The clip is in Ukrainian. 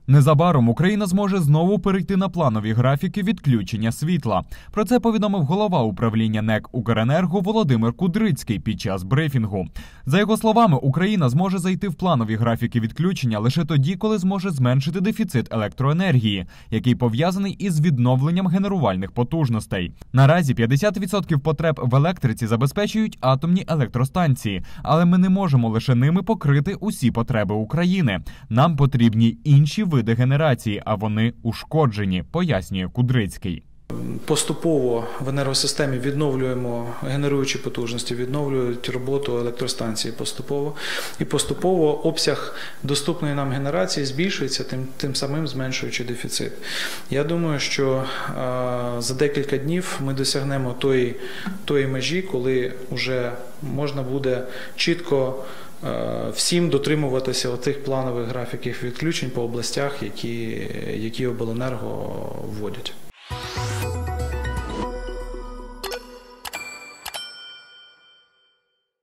Незабаром Україна зможе знову перейти на планові графіки відключення світла. Про це повідомив голова управління НЕК «Укренерго» Володимир Кудрицький під час брифінгу. За його словами, Україна зможе зайти в планові графіки відключення лише тоді, коли зможе зменшити дефіцит електроенергії, який пов'язаний із відновленням генерувальних потужностей. Наразі 50% потреб в електриці забезпечують атомні електростанції, але ми не можемо лише ними покрити усі потреби України. Нам потрібні інші види генерації, а вони ушкоджені, пояснює Кудрицький. Поступово в енергосистемі відновлюємо генеруючі потужності, відновлюють роботу електростанції поступово. І поступово обсяг доступної нам генерації збільшується, тим самим зменшуючи дефіцит. Я думаю, що за декілька днів ми досягнемо тої межі, коли вже можна буде чітко всім дотримуватися отих планових графіків відключень по областях, які обленерго вводять.